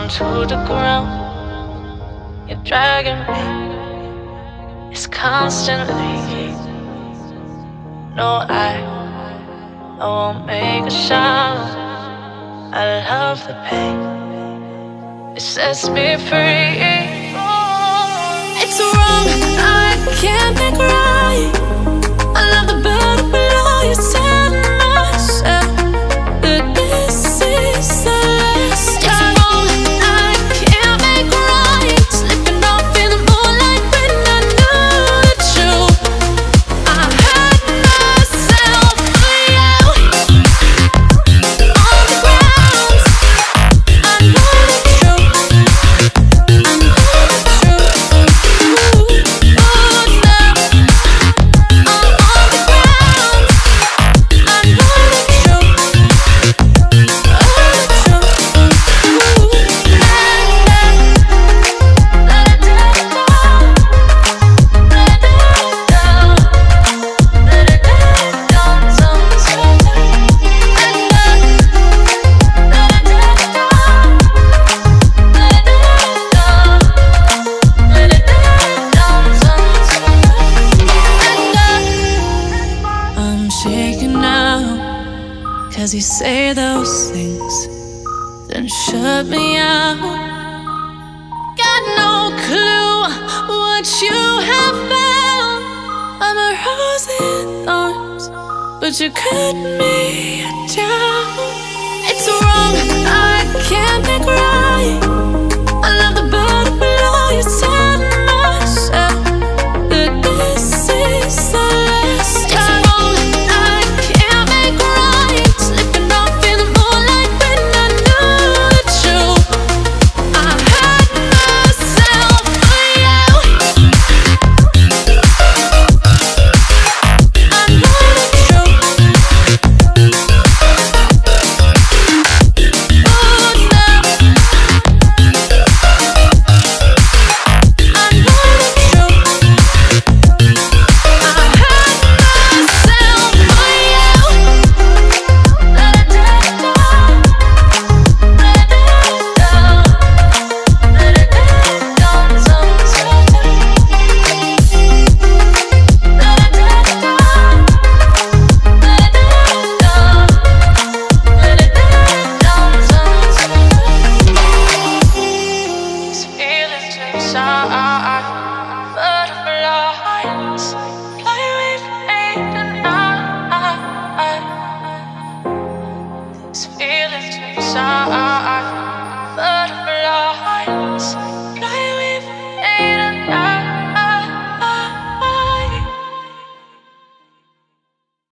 to the ground. You're dragging me, it's constantly. No, I won't make a sound. I love the pain, it sets me free. It's wrong, I can't make right. I love the better below. You tell myself that this is the last time. It's wrong, I can't make right. Slipping off in the moonlight when I knew the truth. I hurt myself for you. On the ground, I know the truth. I know the truth. Oh, now I'm on the ground. I know the truth. Oh, the truth. Let it down. Let it down. Let it down. Sometimes. Let it down. Let it down. Let it down sometimes. I'm shaking now, 'cause you say those things, then shut me out. Got no clue what you have found. I'm a rose in thorns, but you cut me down. It's wrong, I can't make right. I love the better below. You tell myself that this is the last time. It's wrong, I can't make right. Slipping off in the moonlight when I knew the truth. I hurt myself for you. I know the truth. Oh, now I know the truth. I hurt myself for you. Let it down. Let it down. Let it down sometimes. Let it down. Let it down. Let it down sometimes. These feelings inside, butterflies fly with me tonight. These feelings inside.